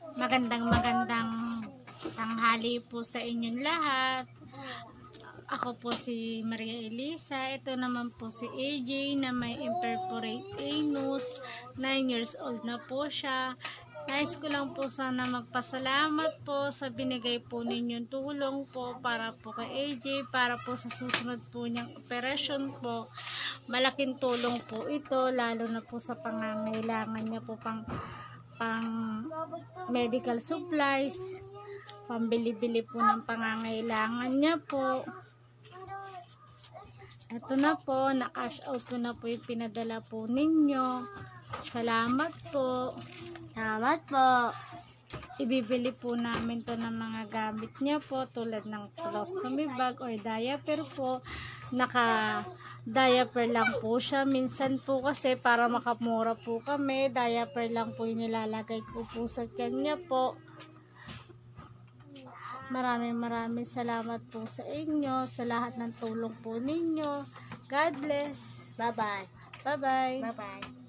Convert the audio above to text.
Magandang tanghali po sa inyong lahat. Ako po si Maria Elisa. Ito naman po si AJ na may imperforate anus. 9 years old na po siya. Nais ko lang po sana magpasalamat po sa binigay po ninyong tulong po para po kay AJ, para po sa susunod po niyang operasyon po. Malaking tulong po ito, lalo na po sa pangangailangan niya po pang medical supplies, pambili-bili po ng pangangailangan niya po. Ito na po, na-cash out ko na po yung pinadala po ninyo. Salamat po. Salamat po. Ibibili po namin to ng mga gamit niya po, tulad ng colostomy bag or diaper po. Naka-diaper lang po siya. Minsan po kasi para makamura po kami, diaper lang po yung nilalagay ko po sa tiyan niya po. Maraming salamat po sa inyo, sa lahat ng tulong po ninyo. God bless. Bye-bye. Bye-bye. Bye-bye.